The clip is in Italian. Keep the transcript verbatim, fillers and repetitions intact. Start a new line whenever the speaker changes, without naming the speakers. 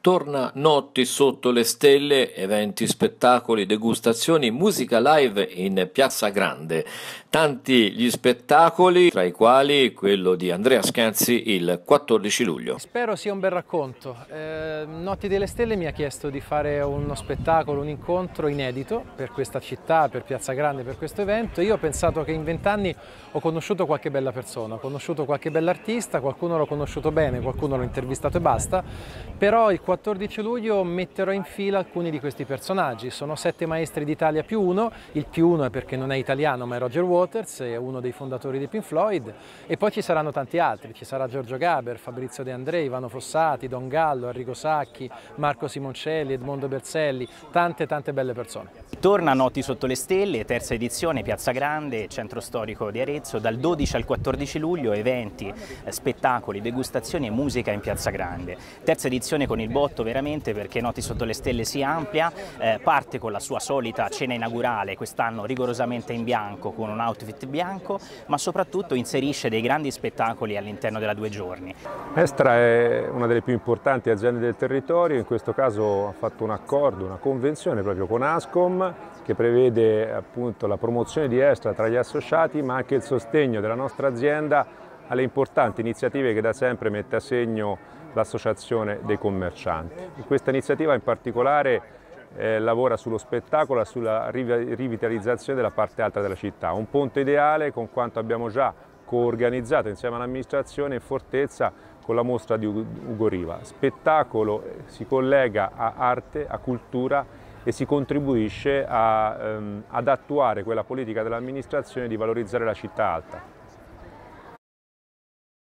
Torna Notti sotto le stelle, eventi, spettacoli, degustazioni, musica live in Piazza Grande. Tanti gli spettacoli, tra i quali quello di Andrea Scanzi il quattordici luglio.
Spero sia un bel racconto. Eh, Notti delle Stelle mi ha chiesto di fare uno spettacolo, un incontro inedito per questa città, per Piazza Grande, per questo evento. Io ho pensato che in vent'anni ho conosciuto qualche bella persona, ho conosciuto qualche bell'artista, qualcuno l'ho conosciuto bene, qualcuno l'ho intervistato e basta, però il quattordici luglio metterò in fila alcuni di questi personaggi. Sono sette maestri d'Italia più uno, il più uno è perché non è italiano ma è Roger Waters, è uno dei fondatori di Pink Floyd, e poi ci saranno tanti altri, ci sarà Giorgio Gaber, Fabrizio De André, Ivano Fossati, Don Gallo, Enrico Sacchi, Marco Simoncelli, Edmondo Berzelli, tante tante belle persone.
Torna Notti sotto le stelle, terza edizione, Piazza Grande, centro storico di Arezzo, dal dodici al quattordici luglio, eventi, spettacoli, degustazioni e musica in Piazza Grande. Terza edizione con il botto veramente, perché Notti sotto le stelle si amplia, eh, parte con la sua solita cena inaugurale, quest'anno rigorosamente in bianco con un outfit bianco, ma soprattutto inserisce dei grandi spettacoli all'interno della due giorni.
Estra è una delle più importanti aziende del territorio, in questo caso ha fatto un accordo, una convenzione proprio con Ascom, che prevede appunto la promozione di Estra tra gli associati, ma anche il sostegno della nostra azienda alle importanti iniziative che da sempre mette a segno l'associazione dei commercianti. In questa iniziativa in particolare eh, lavora sullo spettacolo e sulla rivitalizzazione della parte alta della città, un ponte ideale con quanto abbiamo già coorganizzato insieme all'amministrazione in Fortezza con la mostra di Ugo Riva. Spettacolo si collega a arte, a cultura e si contribuisce a, ehm, ad attuare quella politica dell'amministrazione di valorizzare la città alta.